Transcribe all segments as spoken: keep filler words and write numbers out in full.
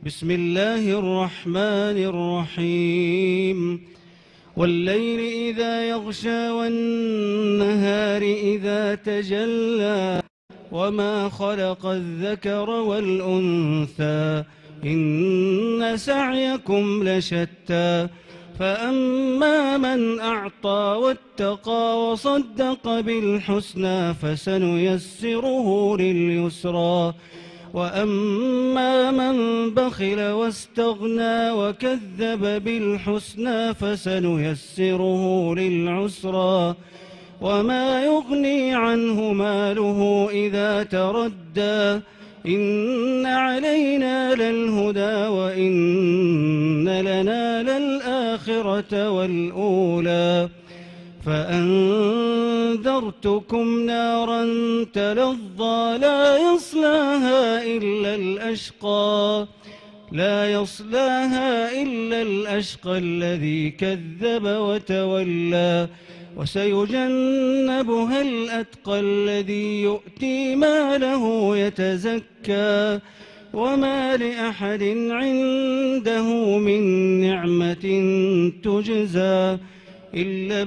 بسم الله الرحمن الرحيم والليل إذا يغشى والنهار إذا تجلى وما خلق الذكر والأنثى إن سعيكم لشتى فأما من أعطى واتقى وصدق بالحسنى فسنيسره لليسرى وأما من بخل واستغنى وكذب بالحسنى فسنيسره للعسرى وما يغني عنه ماله إذا تردى إن علينا للهدى وإن لنا للآخرة والأولى فأنذرتكم نارا تلظى لا يصلاها إلا الأشقى لا يصلاها إلا الأشقى الذي كذب وتولى وسيجنبها الأتقى الذي يؤتي ماله يتزكى وما لأحد عنده من نعمة تجزى إلا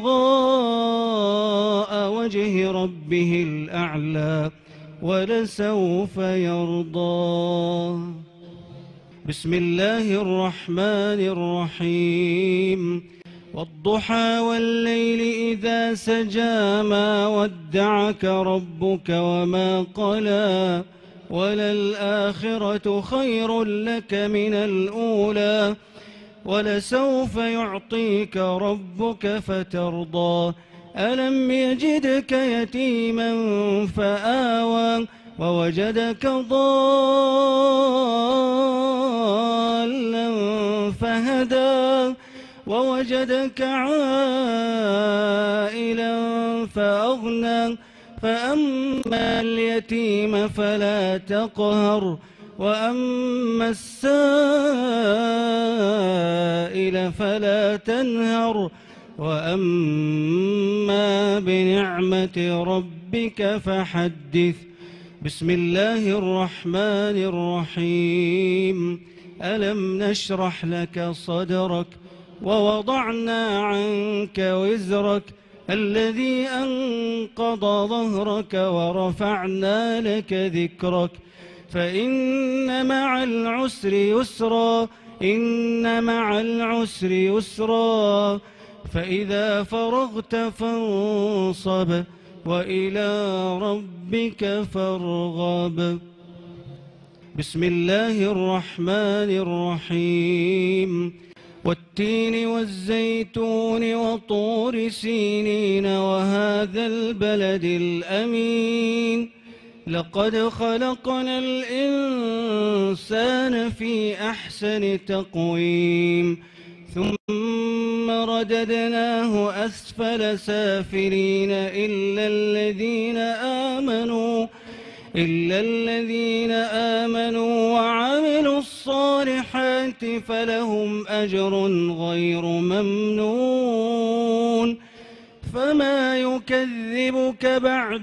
ابتغاء وجه ربه الأعلى ولسوف يرضى. بسم الله الرحمن الرحيم والضحى والليل إذا سجى ما ودعك ربك وما قلى وللآخرة خير لك من الأولى ولسوف يعطيك ربك فترضى ألم يجدك يتيما فآوى ووجدك ضالا فهدى ووجدك عائلا فأغنى فأما اليتيم فلا تقهر وأما السائل فلا تنهر وأما بنعمة ربك فحدث. بسم الله الرحمن الرحيم ألم نشرح لك صدرك ووضعنا عنك وزرك الذي أنقض ظهرك ورفعنا لك ذكرك فإن مع العسر يسرا إن مع العسر يسرا فإذا فرغت فانصب وإلى ربك فارغب. بسم الله الرحمن الرحيم والتين والزيتون وطور سينين وهذا البلد الأمين لقد خلقنا الإنسان في أحسن تقويم ثم رددناه أسفل سافلين إلا الذين آمنوا إلا الذين آمنوا وعملوا الصالحات فلهم أجر غير ممنون فما يكذبك بعد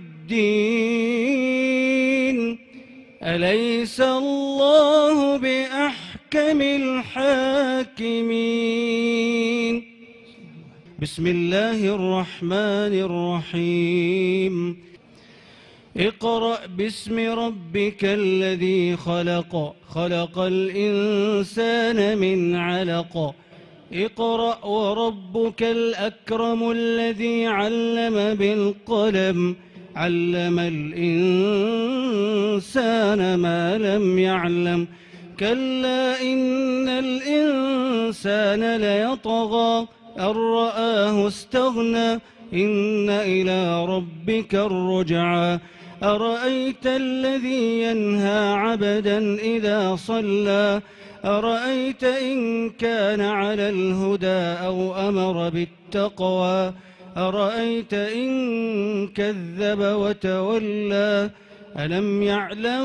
بالدين أليس الله بأحكم الحاكمين. بسم الله الرحمن الرحيم اقرأ باسم ربك الذي خلق خلق الإنسان من علق اقرأ وربك الأكرم الذي علم بالقلم علم الإنسان ما لم يعلم كلا إن الإنسان ليطغى أن رآه استغنى إن إلى ربك الرجعى أرأيت الذي ينهى عبدا إذا صلى أرأيت إن كان على الهدى أو أمر بالتقوى أرأيت إن كذب وتولى ألم يعلم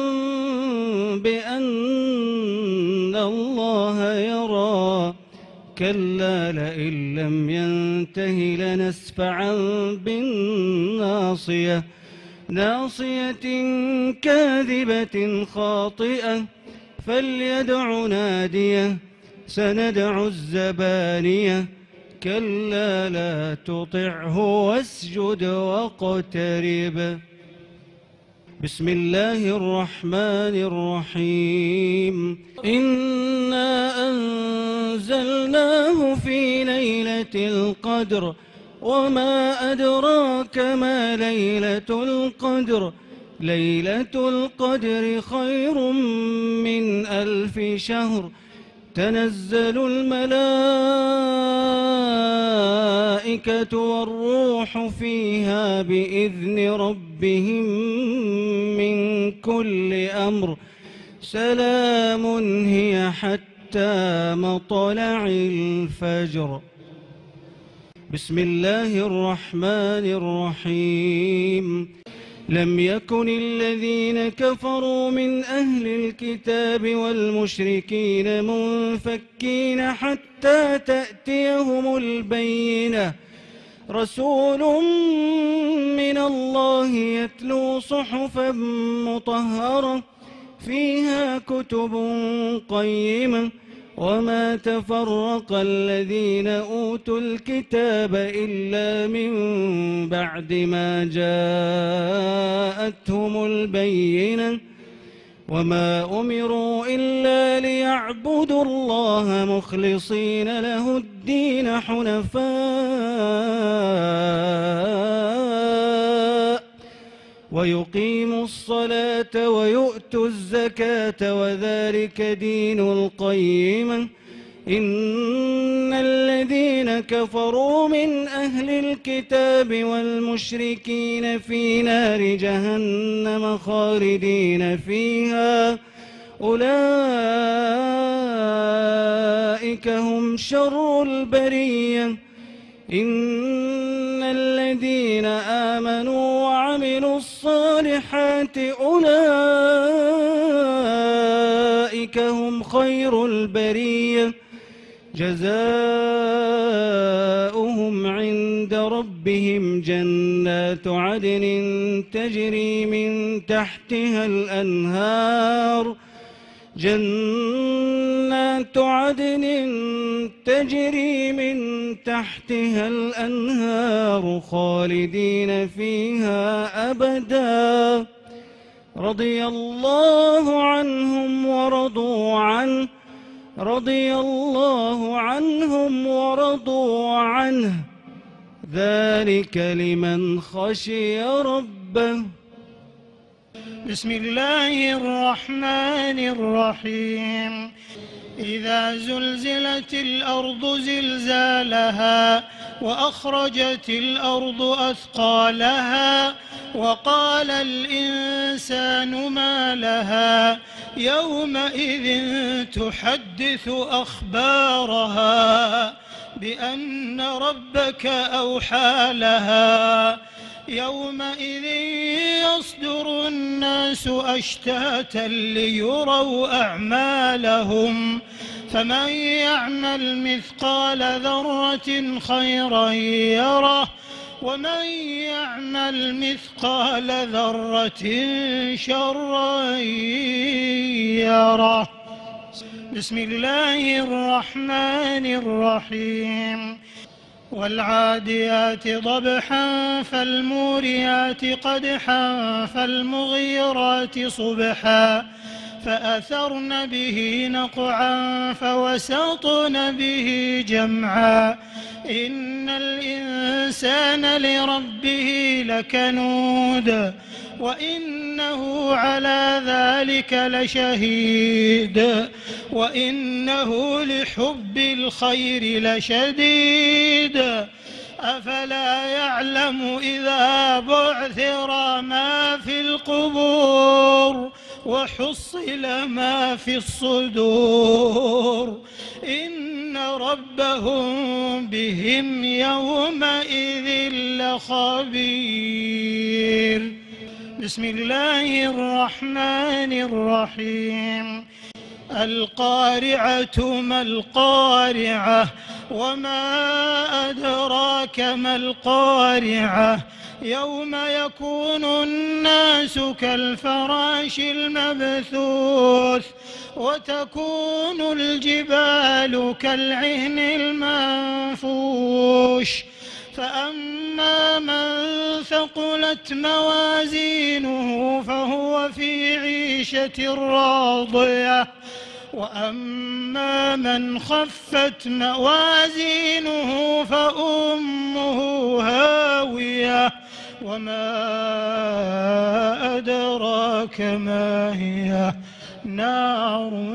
بأن الله يرى كلا لئن لم ينته لنسفعا بالناصية ناصية كاذبة خاطئة فليدع ناديه سندع الزبانية كلا لا تطعه واسجد واقترب. بسم الله الرحمن الرحيم. إنا أنزلناه في ليلة القدر وما أدراك ما ليلة القدر ليلة القدر خير من ألف شهر تنزل الملائكة والروح فيها بإذن ربهم من كل أمر سلام هي حتى مطلع الفجر. بسم الله الرحمن الرحيم. لم يكن الذين كفروا من أهل الكتاب والمشركين منفكين حتى تأتيهم البينة رسول من الله يتلو صحفا مطهرة فيها كتب قيمة وما تفرق الذين أوتوا الكتاب إلا من بعد ما جاءتهم البينة وما أمروا إلا ليعبدوا الله مخلصين له الدين حنفاء ويقيموا الصلاة ويؤتوا الزكاة وذلك دين القيمة. إن الذين كفروا من أهل الكتاب والمشركين في نار جهنم خالدين فيها أولئك هم شر البرية. إن الذين آمنوا وعملوا الصالحات أولئك هم خير البرية جزاؤهم عند ربهم جنات عدن تجري من تحتها الأنهار جنات عدن تجري من تحتها الأنهار خالدين فيها أبدا رضي الله عنهم ورضوا عنه رضي الله عنهم ورضوا عنه ذلك لمن خشي ربه. بسم الله الرحمن الرحيم. إذا زلزلت الأرض زلزالها وأخرجت الأرض أثقالها وقال الإنسان ما لها يومئذ تحدث أخبارها بأن ربك أوحى لها يومئذ يصدر الناس أشتاتا ليروا أعمالهم فمن يعمل مثقال ذرة خيرا يره ومن يعمل مثقال ذرة شرا يره. بسم الله الرحمن الرحيم. والعاديات ضبحا فالموريات قدحا فالمغيرات صبحا فأثرن به نقعا فوسطن به جمعا إن الإنسان لربه لكنود وإنه على ذلك لشهيد وإنه لحب الخير لشديد أفلا يعلم إذا بعثر ما في القبور وحصل ما في الصدور إن ربهم بهم يومئذ لخبير. بسم الله الرحمن الرحيم. القارعة ما القارعة وما أدراك ما القارعة يوم يكون الناس كالفراش المبثوث وتكون الجبال كالعهن المنفوش فأما من ثقلت موازينه فهو في عيشة راضية وأما من خفت موازينه فأمه هاوية وما أدراك ما هي نار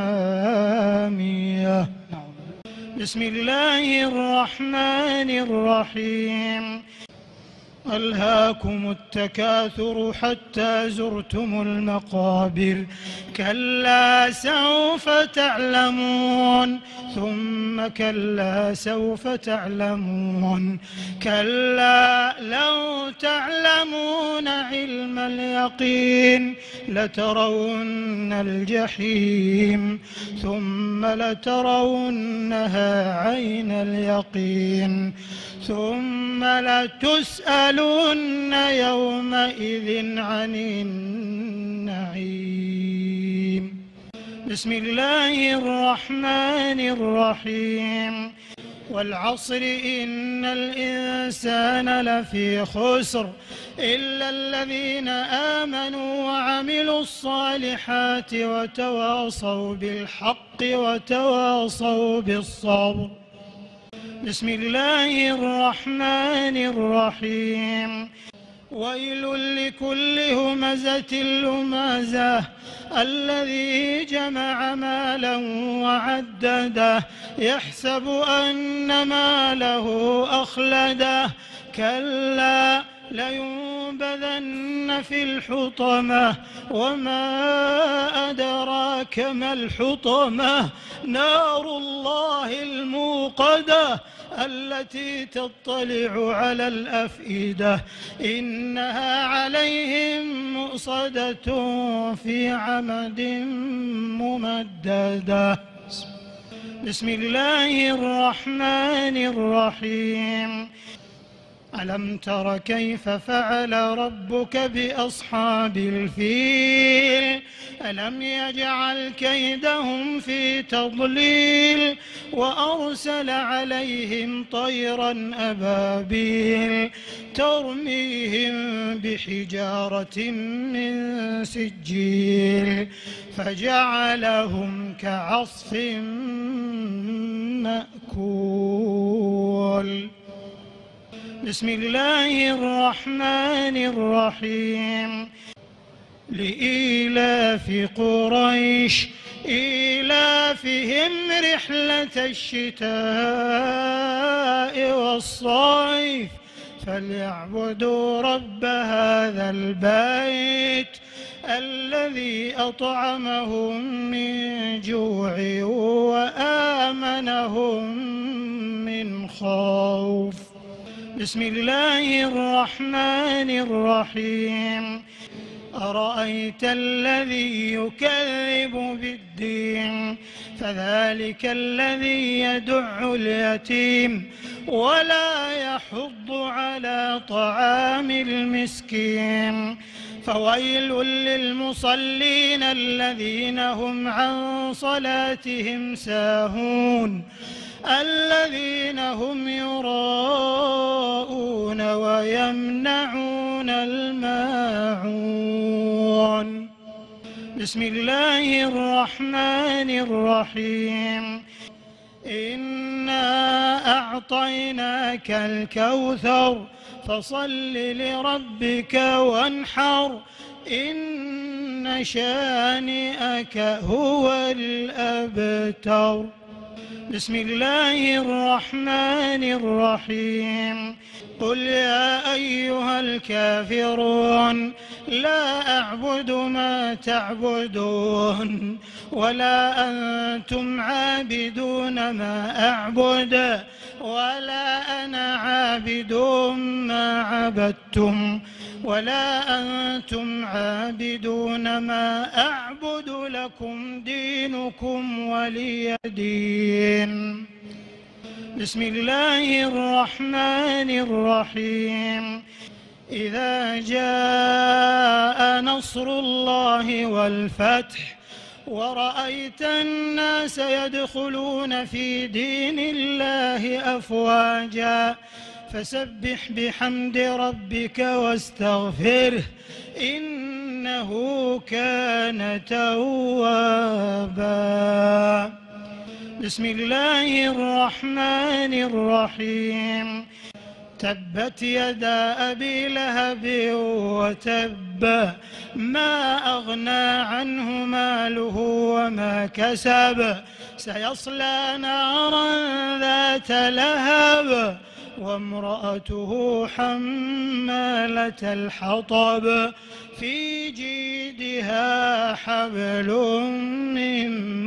حامية. بسم الله الرحمن الرحيم. ألهاكم التكاثر حتى زرتم المقابر كلا سوف تعلمون ثم كلا سوف تعلمون كلا لو تعلمون علم اليقين لترون الجحيم ثم لترونها عين اليقين ثم لتسألن يومئذ عن النعيم. بسم الله الرحمن الرحيم. والعصر إن الإنسان لفي خسر إلا الذين آمنوا وعملوا الصالحات وتواصوا بالحق وتواصوا بالصبر. بسم الله الرحمن الرحيم. ويل لكل همزة لمزة الذي جمع مالا وعدده يحسب أن ماله أخلده كلا لينبذن في الحطمة وما أدراك ما الحطمة نار الله الموقدة التي تطلع على الأفئدة إنها عليهم مؤصدة في عمد ممددة. بسم الله الرحمن الرحيم. ألم تر كيف فعل ربك بأصحاب الفيل ألم يجعل كيدهم في تضليل وأرسل عليهم طيرا أبابيل ترميهم بحجارة من سجيل فجعلهم كعصف مأكول. بسم الله الرحمن الرحيم. لإيلاف قريش إيلافهم رحلة الشتاء والصيف فليعبدوا رب هذا البيت الذي أطعمهم من جوع وآمنهم من خوف. بسم الله الرحمن الرحيم. أرأيت الذي يكذب بالدين فذلك الذي يدع اليتيم ولا يحض على طعام المسكين فويل للمصلين الذين هم عن صلاتهم ساهون الذين هم يراءون ويمنعون الماعون. بسم الله الرحمن الرحيم. إنا أعطيناك الكوثر فصل لربك وانحر إن شانئك هو الأبتر. بسم الله الرحمن الرحيم. قل يا أيها الكافرون لا أعبد ما تعبدون ولا أنتم عابدون ما أعبد ولا أنا عابد ما عبدتم ولا أنتم عابدون ما أعبد لكم دينكم ولي دين. بسم الله الرحمن الرحيم. إذا جاء نصر الله والفتح ورأيت الناس يدخلون في دين الله أفواجا فسبح بحمد ربك واستغفره إنه كان توابا. بسم الله الرحمن الرحيم. تبت يدا أبي لهب وتب ما أغنى عنه ماله وما كسب سيصلى نارا ذات لهب وامرأته حمالة الحطب في جيدها حبل من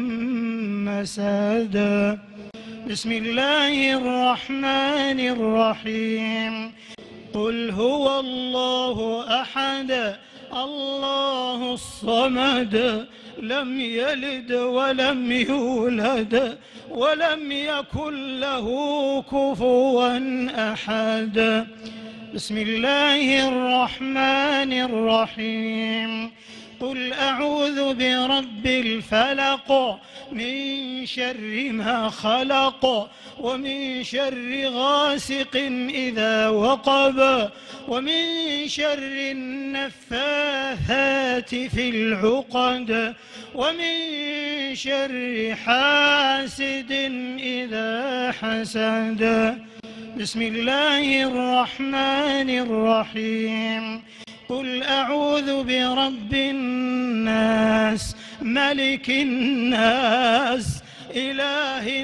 مسد. بسم الله الرحمن الرحيم. قل هو الله أحد الله الصمد لم يلد ولم يولد ولم يكن له كفوا أحد. بسم الله الرحمن الرحيم. قل أعوذ برب الفلق من شر ما خلق ومن شر غاسق إذا وقب ومن شر النفاثات في العقد ومن شر حاسد إذا حسد. بسم الله الرحمن الرحيم. قل أعوذ برب الناس ملك الناس إله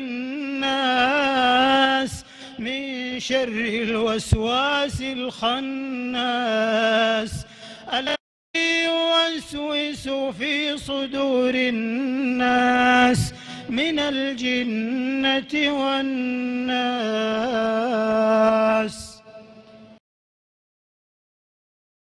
الناس من شر الوسواس الخناس الذي يوسوس في صدور الناس من الجنة والناس.